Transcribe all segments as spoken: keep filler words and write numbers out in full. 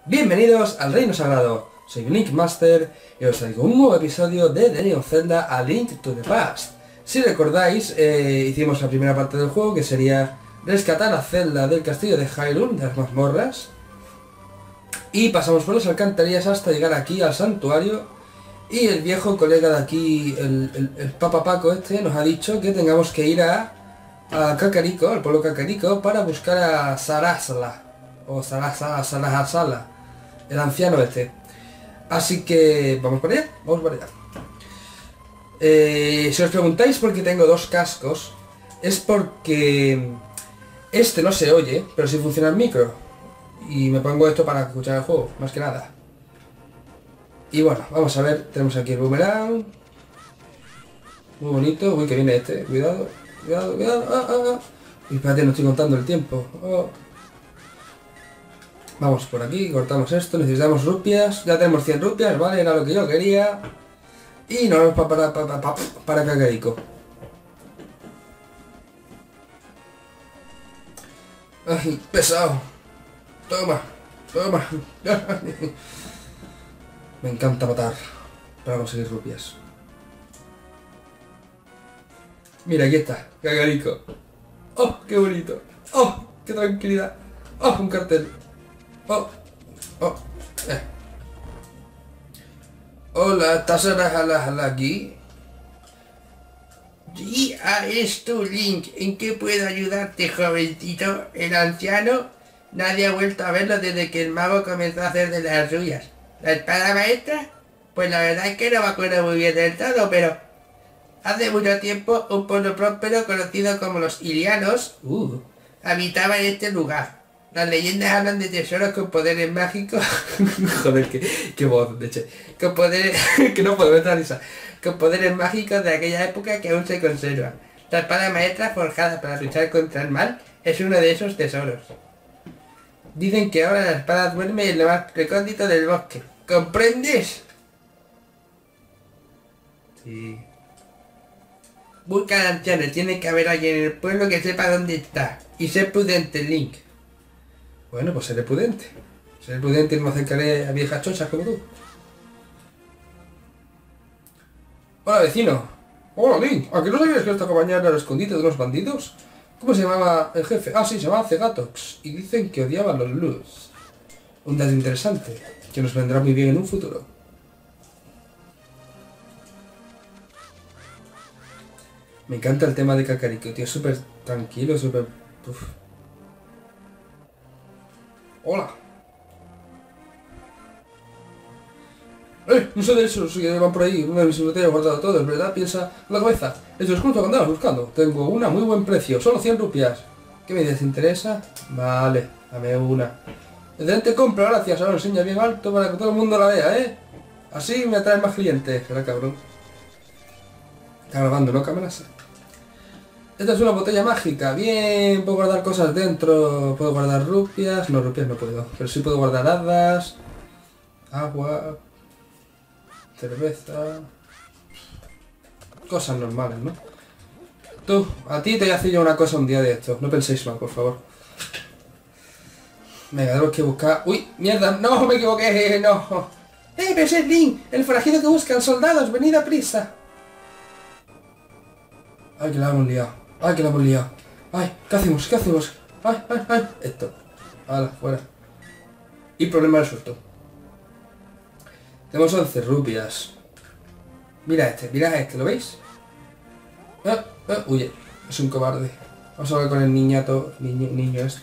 Bienvenidos al Reino Sagrado, soy Link Master y os traigo un nuevo episodio de The Legend of Zelda A Link to the Past. Si recordáis, eh, hicimos la primera parte del juego, que sería rescatar a Zelda del castillo de Hyrule, de las mazmorras, y pasamos por las alcantarillas hasta llegar aquí al santuario, y el viejo colega de aquí, el, el, el Papa Paco este, nos ha dicho que tengamos que ir a, a Kakariko, al pueblo Kakariko, para buscar a Sarasala, o Sarasala, Sarasala, el anciano este. Así que vamos para allá, vamos para allá. Eh, si os preguntáis por qué tengo dos cascos, es porque este no se oye, pero sí funciona el micro. Y me pongo esto para escuchar el juego, más que nada. Y bueno, vamos a ver, tenemos aquí el boomerang. Muy bonito, uy, que viene este, cuidado, cuidado, cuidado, ah, ah, ah. Y espérate, no estoy contando el tiempo. Oh. Vamos por aquí, cortamos esto, necesitamos rupias, ya tenemos cien rupias, vale, era lo que yo quería. Y nos vamos para, para, para, para, para Kakariko. Ay, pesado. Toma, toma. Me encanta matar para conseguir rupias. Mira, aquí está, Kakariko. Oh, qué bonito. Oh, qué tranquilidad. Oh, un cartel. Oh, oh, eh. Hola, ¿estás aquí? Sí, ah, es tu Link. ¿En qué puedo ayudarte, jovencito? El anciano, nadie ha vuelto a verlo desde que el mago comenzó a hacer de las suyas. ¿La espada maestra? Pues la verdad es que no me acuerdo muy bien del todo, pero hace mucho tiempo un pueblo próspero conocido como los Ilianos Uh. habitaba en este lugar. Las leyendas hablan de tesoros con poderes mágicos. Joder, qué, qué voz, de hecho. con poderes... Que no puedo ver la risa. con poderes mágicos de aquella época que aún se conservan. La espada maestra forjada para luchar contra el mal es uno de esos tesoros. Dicen que ahora la espada duerme en lo más recóndito del bosque. ¿Comprendes? Sí. Busca al anciano, tiene que haber alguien en el pueblo que sepa dónde está. Y sé prudente, Link. Bueno, pues seré prudente. Seré prudente y no me acercaré a viejas chochas como tú. Hola, vecino. Hola, Link. ¿A qué no sabías que esta compañía era el escondite de unos bandidos? ¿Cómo se llamaba el jefe? Ah, sí, se llamaba Cegatox. Y dicen que odiaba los Luz. Un dato interesante, que nos vendrá muy bien en un futuro. Me encanta el tema de Kakariko, tío. Es súper tranquilo, súper... Uf. Hola. ¡Eh! No sé de eso, sí que van por ahí. Una de mis botellas guardado todo, es verdad. Piensa en la cabeza. Esto es justo que andabas buscando. Tengo una a muy buen precio, solo cien rupias. ¿Qué me desinteresa? Vale, dame una. Excelente compra, gracias. Ahora enseña bien alto para que todo el mundo la vea, ¿eh? Así me atrae más clientes. Será cabrón. Está grabando, ¿no? Cámaras. Esta es una botella mágica. Bien, puedo guardar cosas dentro. Puedo guardar rupias. No, rupias no puedo. Pero sí puedo guardar hadas. Agua. Cerveza. Cosas normales, ¿no? Tú, a ti te voy a hacer yo una cosa un día de esto. No penséis mal, por favor. Venga, tenemos que buscar... ¡Uy! ¡Mierda! ¡No! ¡Me equivoqué! ¡No! ¡Eh! ¡Pero es Link! ¡El forajido que buscan soldados! ¡Venid a prisa! ¡Ay, que la hemos liado! ¡Ay, que la hemos liado! ¡Ay! ¿Qué hacemos? ¿Qué hacemos? ¡Ay, ay, ay! Esto. ¡Hala, fuera! Y problema resuelto. Tenemos once rupias. Mira este, mira este, ¿lo veis? Ah, ah, huye, es un cobarde. Vamos a hablar con el niñato, niño, niño este.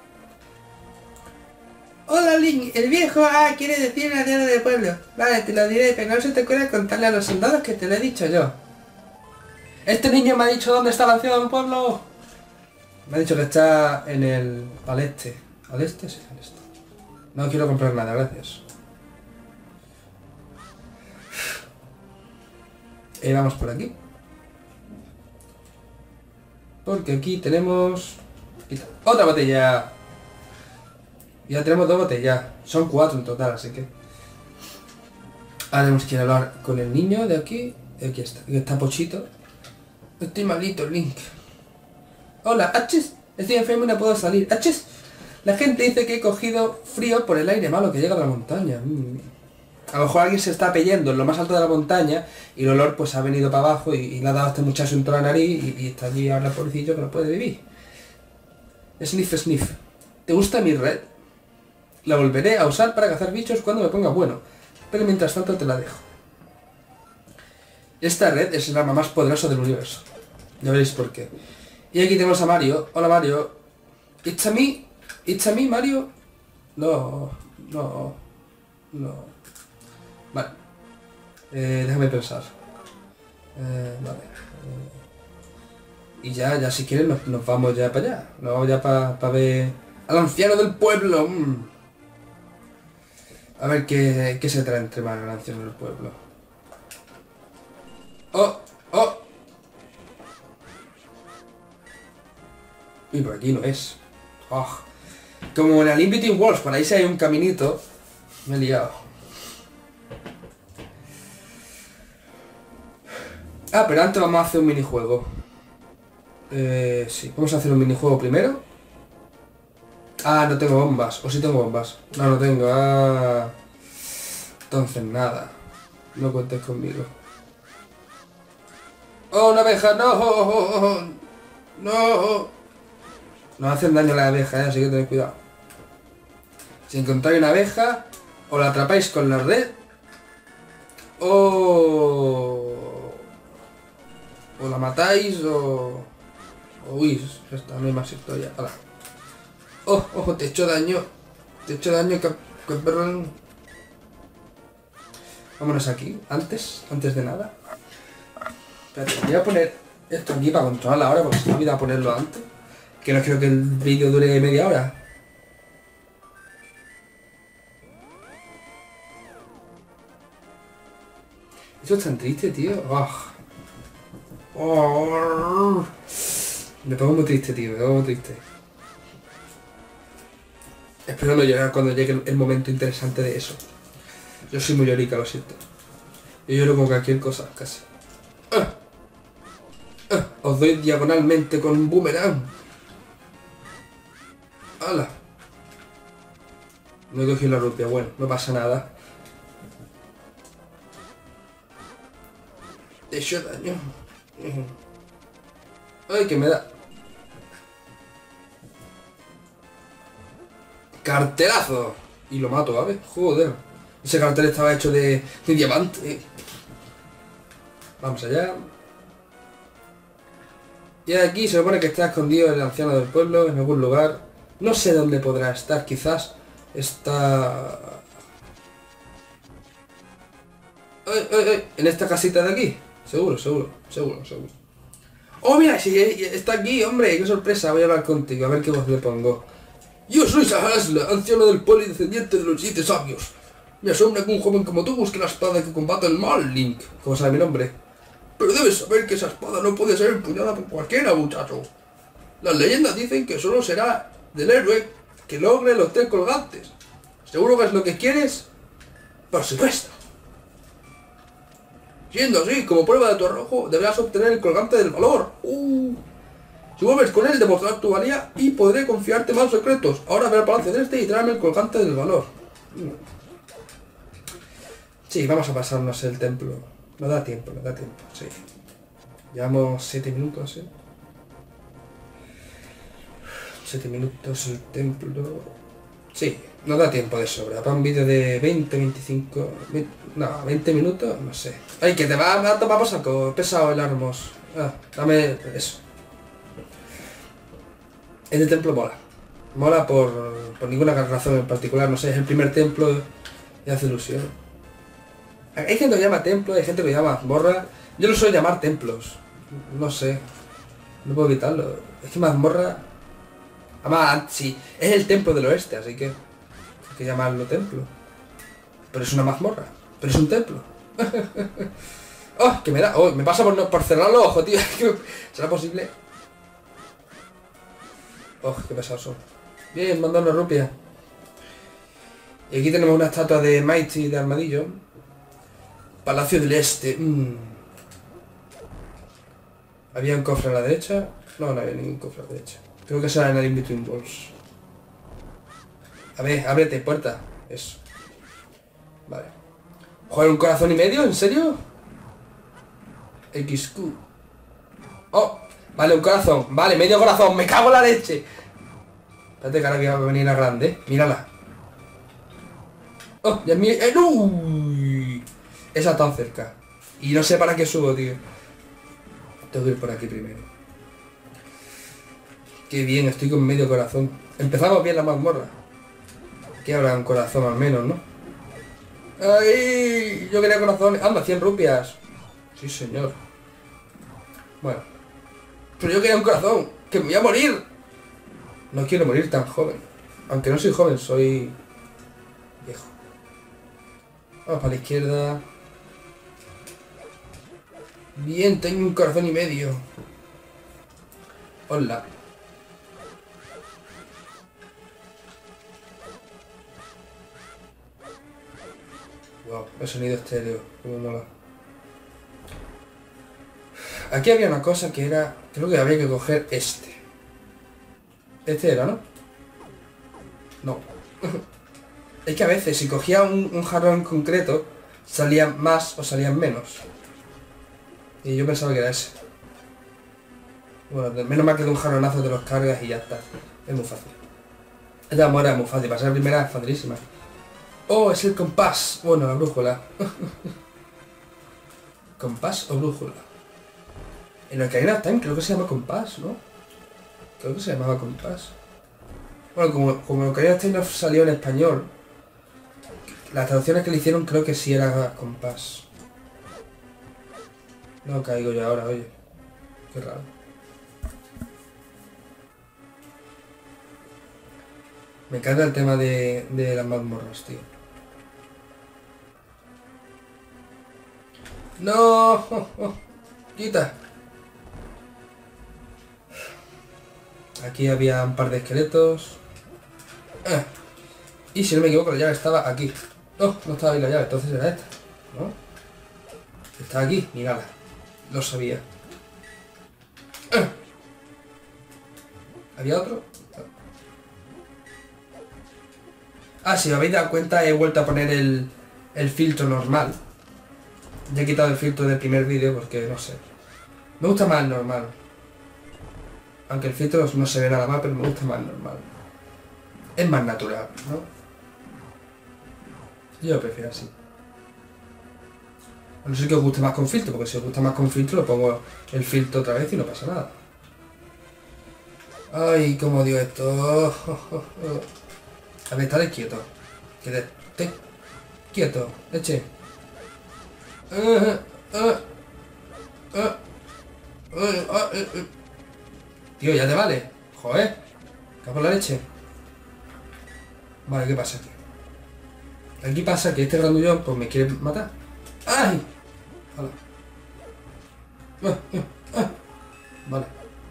Hola, Link. El viejo ah, quiere decir una tierra del pueblo. Vale, te lo diré, pero no se te ocurra contarle a los soldados que te lo he dicho yo. Este niño me ha dicho dónde está el anciano del pueblo. Me ha dicho que está en el... al este. ¿Al este? Sí, al este. No quiero comprar nada, gracias. Y vamos por aquí. Porque aquí tenemos... ¡otra botella! Ya tenemos dos botellas. Son cuatro en total, así que... Ahora tenemos que ir a hablar con el niño de aquí. Aquí está, aquí está Pochito. Estoy malito, Link. Hola, achis. Estoy enfermo y no puedo salir. ¡Achis! La gente dice que he cogido frío por el aire malo que llega de la montaña. Mm. A lo mejor alguien se está pellendo en lo más alto de la montaña y el olor pues ha venido para abajo y, y le ha dado a este muchacho en toda la nariz y, y está allí ahora el pobrecillo que no puede vivir. Sniff, sniff. ¿Te gusta mi red? La volveré a usar para cazar bichos cuando me ponga bueno, pero mientras tanto te la dejo. Esta red es el arma más poderosa del universo. Ya veréis por qué. Y aquí tenemos a Mario. Hola Mario. It's a me. It's a me, Mario. No, no, no. Vale. Eh, déjame pensar. Eh, vale. Eh, y ya, ya si quieres nos, nos vamos ya para allá. Nos vamos ya para pa ver al anciano del pueblo. Mm. A ver qué, qué se trae entre manos el anciano del pueblo. ¡Oh! ¡Oh! Y por aquí no es. Oh. Como en el Infinity Wars, por ahí si hay un caminito. Me he liado. Ah, pero antes vamos a hacer un minijuego. Eh, sí, vamos a hacer un minijuego primero. Ah, no tengo bombas. O sí tengo bombas. No, no tengo. Ah. Entonces nada. No cuentes conmigo. ¡Oh, una abeja! ¡No! ¡No! Nos hacen daño a las abejas, ¿eh? Así que tened cuidado. Si encontráis una abeja, o la atrapáis con la red, o... o la matáis, o... o huís. Ya está, no hay más historia. ¡Hala! ¡Oh, ojo! Te he hecho daño. Te he hecho daño, que, que perro. Vámonos aquí, antes, antes de nada. Espérate, voy a poner esto aquí para controlar la hora, porque se me olvida ponerlo antes. Que no creo que el vídeo dure media hora. Esto es tan triste, tío. Oh. Oh. Me pongo muy triste, tío. Me pongo muy triste. Espero no llorar cuando llegue el, el momento interesante de eso. Yo soy muy llorica, lo siento. Yo lloro con cualquier cosa, casi. ¡Ah! ¡Ah! Os doy diagonalmente con un boomerang. ¡Hala! No he cogido la rupia, bueno, no pasa nada. Te he hecho daño. ¡Ay, que me da! ¡Cartelazo! Y lo mato, ¿sabes? Joder. Ese cartel estaba hecho de, de diamante. Vamos allá. Y aquí se supone que está escondido el anciano del pueblo en algún lugar. No sé dónde podrá estar, quizás está... ¡Ay, ay, ay! En esta casita de aquí. Seguro, seguro, seguro, seguro. ¡Oh, mira! Sí, está aquí, hombre. ¡Qué sorpresa! Voy a hablar contigo, a ver qué voz le pongo. Yo soy Sahasla, anciano del pueblo y descendiente de los siete sabios. Me asombra que un joven como tú busque la espada que combate el mal, Link. ¿Cómo sabe mi nombre? Pero debes saber que esa espada no puede ser empuñada por cualquiera, muchacho. Las leyendas dicen que solo será del héroe que logre los tres colgantes. ¿Seguro que es lo que quieres? Por supuesto. Siendo así, como prueba de tu arrojo, deberás obtener el colgante del valor. Uh. Si vuelves con él, demostrarás tu valía y podré confiarte más secretos. Ahora ve al palacio de este y tráeme el colgante del valor. Sí, vamos a pasarnos el templo. No da tiempo, no da tiempo, sí. Llevamos siete minutos, ¿eh? siete minutos el templo... Sí, nos da tiempo de sobra. Para un vídeo de veinte, veinticinco... No, veinte minutos, no sé. Ay, que te va a tomar por saco. Pesado el armos. Ah, dame eso. Este templo mola. Mola por, por ninguna razón en particular. No sé, es el primer templo y hace ilusión. Hay gente que lo llama templo, hay gente que lo llama mazmorra. Yo lo suelo llamar templos. No sé. No puedo evitarlo. Es que mazmorra... Además, sí, es el templo del oeste, así que... hay que llamarlo templo. Pero es una mazmorra. Pero es un templo. ¡Oh! Que me da... ¡Oh! Me pasa por, no, por cerrar los ojos, tío. ¿Será posible? ¡Oh! Qué pesados son. Bien, manda una rupia. Y aquí tenemos una estatua de Mighty de Armadillo. Palacio del Este. Mm. ¿Había un cofre a la derecha? No, no había ningún cofre a la derecha. Creo que será en el In-Between Worlds. A ver, ábrete, puerta. Eso. Vale. Joder, ¿un corazón y medio? ¿En serio? equis cu. Oh, vale, un corazón. Vale, medio corazón. Me cago en la leche. Espérate que ahora que va a venir la grande. Mírala. Oh, ya es mi... ¡Eh, uy! Esa tan cerca. Y no sé para qué subo, tío. Tengo que ir por aquí primero. Qué bien, estoy con medio corazón. Empezamos bien la mazmorra. Aquí habrá un corazón al menos, ¿no? ¡Ay! Yo quería corazones. Anda, cien rupias. Sí, señor. Bueno. Pero yo quería un corazón. ¡Que me voy a morir! No quiero morir tan joven. Aunque no soy joven, soy... viejo. Vamos para la izquierda. Bien, tengo un corazón y medio. Hola. Wow, el sonido estéreo, como mola. Aquí había una cosa que era... Creo que habría que coger este. Este era, ¿no? No. Es que a veces si cogía un, un jarrón en concreto, salían más o salían menos. Y yo pensaba que era ese. Bueno, menos mal que de un jarronazo te los cargas y ya está. Es muy fácil. Esta mora es muy fácil, para ser la primera es facilísima. Oh, es el compás. Bueno, la brújula. ¿Compás o brújula? En el Ocarina of Time creo que se llama compás, ¿no? Creo que se llamaba compás. Bueno, como, como el Ocarina of Time no salió en español, las traducciones que le hicieron creo que sí era compás. No caigo yo ahora, oye. Qué raro. Me encanta el tema de, de las mazmorras, tío. ¡No! Oh, oh. ¡Quita! Aquí había un par de esqueletos. Ah. Y si no me equivoco, la llave estaba aquí. No, no estaba ahí la llave, entonces era esta, ¿no? Está aquí, mírala. Lo sabía. Ah. ¿Había otro? Ah, si os habéis dado cuenta, he vuelto a poner el, el filtro normal. Ya he quitado el filtro del primer vídeo porque, no sé. Me gusta más el normal. Aunque el filtro no se ve nada mal, pero me gusta más el normal. Es más natural, ¿no? Yo lo prefiero así. A no ser que os guste más con filtro, porque si os gusta más con filtro, lo pongo el filtro otra vez y no pasa nada. Ay, cómo odio esto. Oh, oh, oh. A ver, estaré quieto. Quédate quieto, leche. Uh, uh, uh, uh, uh, uh. Tío, ya te vale. Joder. Cago en la leche. Vale, ¿qué pasa aquí? Aquí pasa que este grandullón pues me quiere matar. ¡Ay! Hola. Uh, uh, uh. Vale.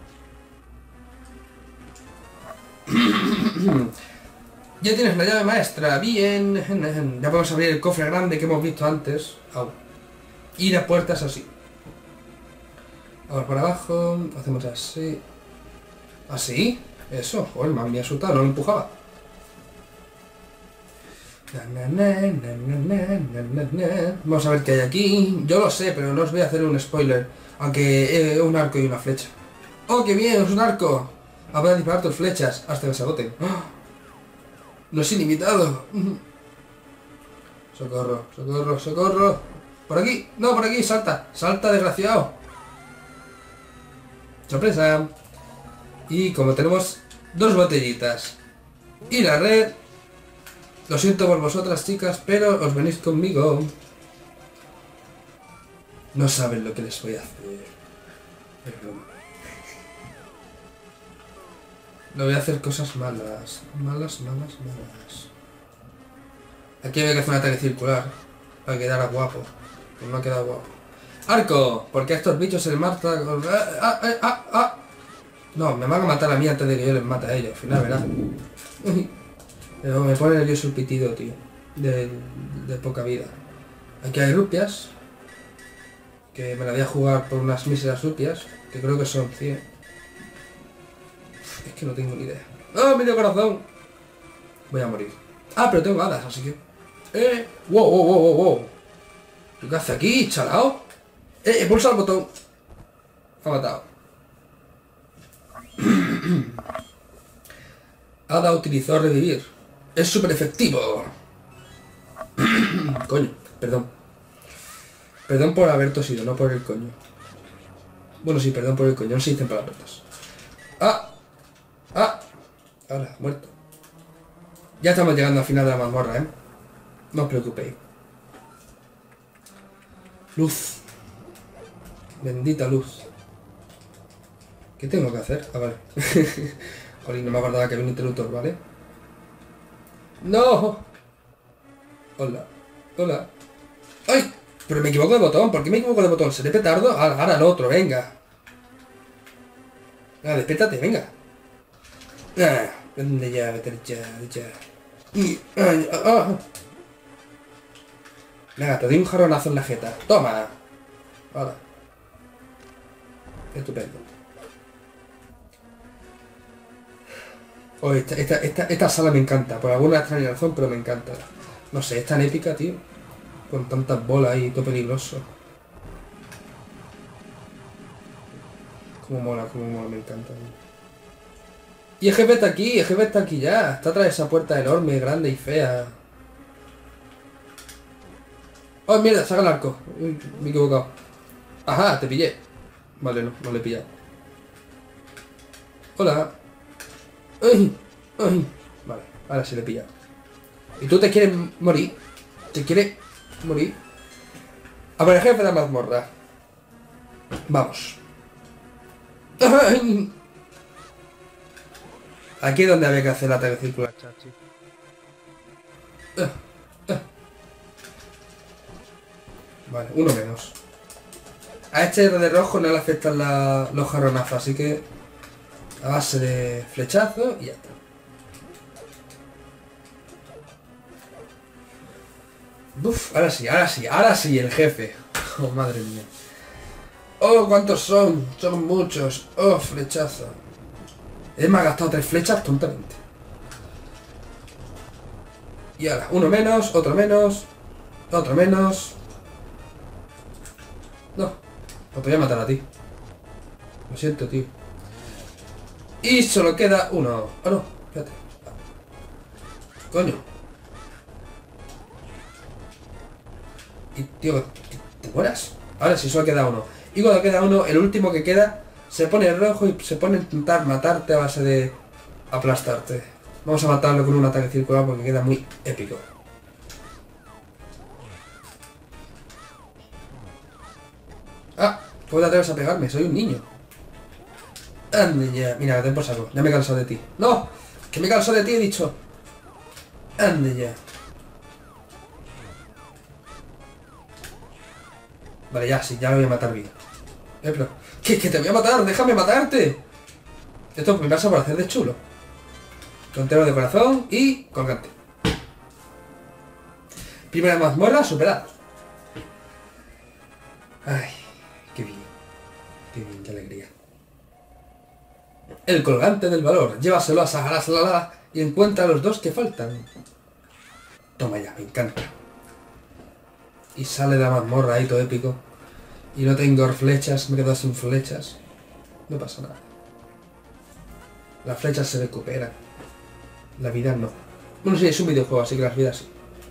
Ya tienes la llave maestra, bien. Ya podemos abrir el cofre grande que hemos visto antes. Au. Y las puertas así. Ahora por abajo, hacemos así. ¿Así? Eso, joder, me había asustado, no lo empujaba. Vamos a ver qué hay aquí. Yo lo sé, pero no os voy a hacer un spoiler. Aunque es un arco y una flecha. ¡Oh, qué bien! ¡Es un arco! Habrá disparar tus flechas hasta que se agoten. ¡Oh! ¡No es ilimitado! Socorro, socorro, socorro. Por aquí, no, por aquí, salta. Salta, desgraciado. Sorpresa. Y como tenemos dos botellitas y la red, lo siento por vosotras, chicas, pero os venís conmigo. No saben lo que les voy a hacer. Perdón. No voy a hacer cosas malas. Malas, malas, malas. Aquí había que hacer un ataque circular para que quedara guapo. Pues no ha quedado guapo. ¡Arco! Porque a estos bichos se les mata... ¡Ah, ah, ah, ah! No, me van a matar a mí antes de que yo les mate a ellos. Al final, ¿verdad? Pero me pone nervioso el pitido, tío. De, de poca vida. Aquí hay rupias. Que me la voy a jugar por unas míseras rupias. Que creo que son cien. Es que no tengo ni idea. ¡Oh, medio corazón! Voy a morir. Ah, pero tengo hadas, así que... Eh, wow, wow, wow, wow, wow. ¿Qué hace aquí, chalao? Eh, he pulsado el botón. Me ha matado. Hada utilizó revivir. Es súper efectivo. Coño, perdón. Perdón por haber tosido, no por el coño. Bueno, sí, perdón por el coño, no se dicen palabras. ¡Ah! ¡Ah! Ahora, muerto. Ya estamos llegando al final de la mazmorra, ¿eh? No os preocupéis. Luz. Bendita luz. ¿Qué tengo que hacer? Ah, vale. Jolín, no me acordaba que había un interruptor, ¿vale? ¡No! Hola. Hola. ¡Ay! Pero me equivoco de botón. ¿Por qué me equivoco de botón? ¿Seré petardo? Ahora, ahora el otro, venga. Ah, despiértate, venga. Ah, vende ya, vete ya, ya. Y, ay, ah, ah. Venga, te doy un jarronazo en la jeta. Toma. Ahora. Estupendo. Oh, esta, esta, esta, esta sala me encanta. Por alguna extraña razón, pero me encanta. No sé, es tan épica, tío. Con tantas bolas y todo peligroso. Como mola, como mola, me encanta. Tío. Y el jefe está aquí, el jefe está aquí ya. Está atrás de esa puerta enorme, grande y fea. ¡Oh, mierda! Saca el arco. Uy, me he equivocado. Ajá, te pillé. Vale, no, no le he pillado. Hola. ¡Ay! ¡Ay! Vale, ahora sí le he pillado. ¿Y tú te quieres morir? ¿Te quieres morir? A ver, el jefe de la mazmorra. Vamos. ¡Ay! Aquí es donde había que hacer el ataque circular, chachi. Uh, uh. Vale, uno menos. A este de rojo no le afectan la, los jarronazos, así que a base de flechazo y ya está. Uf, ahora sí, ahora sí, ahora sí, el jefe. Oh, madre mía. Oh, ¿cuántos son? Son muchos. Oh, flechazo. Él me ha gastado tres flechas tontamente. Y ahora, uno menos, otro menos, otro menos. No, pues te voy a matar a ti. Lo siento, tío. Y solo queda uno. Ah, no, espérate. Coño. Y, tío, ¿te mueras? Ahora sí, solo queda uno. Y cuando queda uno, el último que queda se pone rojo y se pone a intentar matarte a base de aplastarte. Vamos a matarlo con un ataque circular porque queda muy épico. Ah, ¿puedo atreves a pegarme? Soy un niño. Ande ya. Mira, que te por saco. Ya me he cansado de ti. ¡No! Que me he cansado de ti, he dicho. Ande ya. Vale, ya, sí, ya lo voy a matar bien. Eh, pero... ¿Qué? ¡Que te voy a matar! ¡Déjame matarte! Esto me pasa por hacer de chulo. Tontero de corazón y colgante. Primera mazmorra superada. Ay, qué bien. Qué bien, qué alegría. El colgante del valor. Llévaselo a Sahara y encuentra a los dos que faltan. Toma ya, me encanta. Y sale de la mazmorra ahí todo épico. Y no tengo flechas, me quedo sin flechas. No pasa nada. Las flechas se recuperan. La vida no. Bueno, sí, es un videojuego, así que las vidas sí.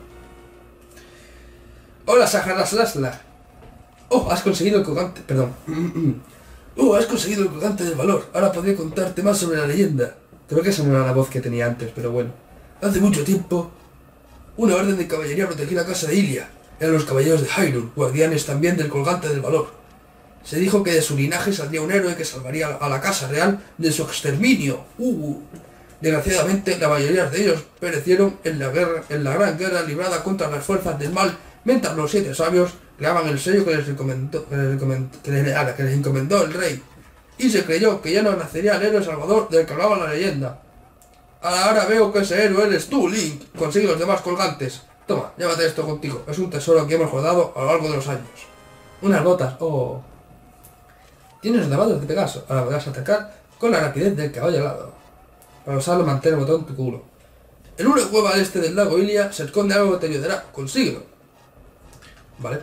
Hola, Sahara Slasla. Oh, has conseguido el colgante. Perdón. Oh, has conseguido el colgante del valor. Ahora podré contarte más sobre la leyenda. Creo que esa no era la voz que tenía antes, pero bueno. Hace mucho tiempo, una orden de caballería protegió la casa de Ilia. Eran los caballeros de Hyrule, guardianes también del colgante del valor. Se dijo que de su linaje saldría un héroe que salvaría a la casa real de su exterminio. Uh, desgraciadamente, la mayoría de ellos perecieron en la guerra, en la gran guerra librada contra las fuerzas del mal, mientras los siete sabios creaban el sello que les encomendó, que les encomendó, que les, que les encomendó el rey. Y se creyó que ya no nacería el héroe salvador del que hablaba la leyenda. Ahora veo que ese héroe eres tú, Link. Consigue los demás colgantes. Toma, llévate esto contigo. Es un tesoro que hemos guardado a lo largo de los años. Unas botas. Oh. Tienes los zapatos de Pegaso. Ahora podrás atacar con la rapidez del caballo alado. Para usarlo, mantén el botón tu culo. En una cueva al este del lago Ilia se esconde algo que te ayudará. Consíguelo. Vale.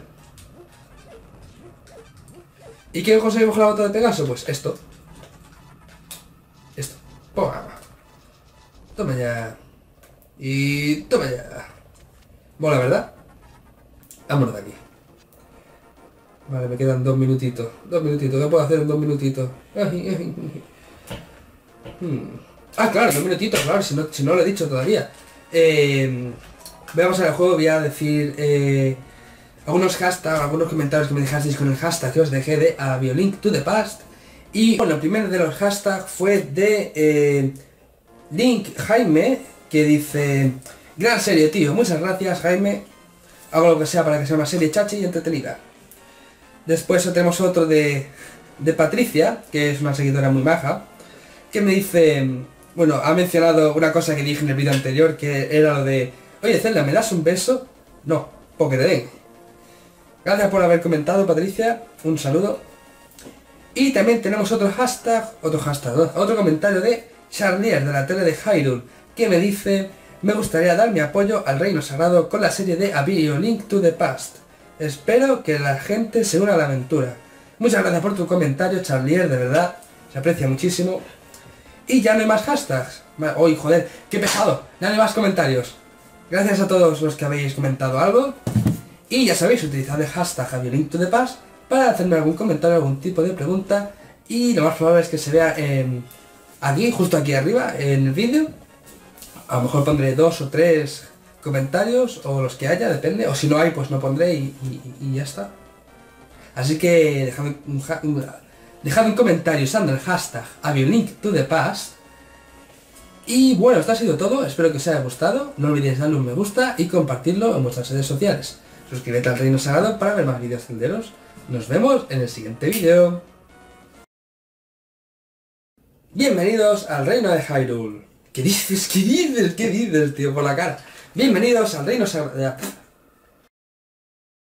¿Y qué conseguimos con la bota de Pegaso? Pues esto. Esto. Toma. Toma ya. Y toma ya. Mola, ¿verdad? Vámonos de aquí. Vale, me quedan dos minutitos. Dos minutitos. ¿Qué puedo hacer en dos minutitos? Hmm. Ah, claro, dos minutitos, claro, si no, si no lo he dicho todavía. Eh, voy a pasar al juego, voy a decir eh, algunos hashtags, algunos comentarios que me dejasteis con el hashtag que os dejé de A Biolink to the Past. Y bueno, el primero de los hashtags fue de eh, Link Jaime, que dice: gran serie, tío, muchas gracias, Jaime. Hago lo que sea para que sea una serie chachi y entretenida. Después tenemos otro de, de Patricia, que es una seguidora muy maja, que me dice, bueno, ha mencionado una cosa que dije en el vídeo anterior, que era lo de: oye, Zelda, ¿me das un beso? No, porque te den. Gracias por haber comentado, Patricia, un saludo. Y también tenemos otro hashtag, otro hashtag, ¿no? Otro comentario de Charlier, de la tele de Hyrule, que me dice: me gustaría dar mi apoyo al Reino Sagrado con la serie de A Link to the Past. Espero que la gente se una a la aventura. Muchas gracias por tu comentario, Charlier, de verdad, se aprecia muchísimo. Y ya no hay más hashtags. Uy, joder, qué pesado. Ya no hay más comentarios. Gracias a todos los que habéis comentado algo. Y ya sabéis, utilizad el hashtag A Link to the Past para hacerme algún comentario, algún tipo de pregunta. Y lo más probable es que se vea eh, aquí, justo aquí arriba, en el vídeo. A lo mejor pondré dos o tres comentarios, o los que haya, depende. O si no hay, pues no pondré y, y, y ya está. Así que dejadme un, un, dejad un comentario usando el hashtag A Link to the Past. Y bueno, esto ha sido todo. Espero que os haya gustado. No olvidéis darle un me gusta y compartirlo en vuestras redes sociales. Suscríbete al Reino Sagrado para ver más vídeos celderos. Nos vemos en el siguiente vídeo. Bienvenidos al Reino de Hyrule. ¿Qué dices? ¿Qué dices? ¿Qué dices, tío? Por la cara. Bienvenidos al Reino Sagrado.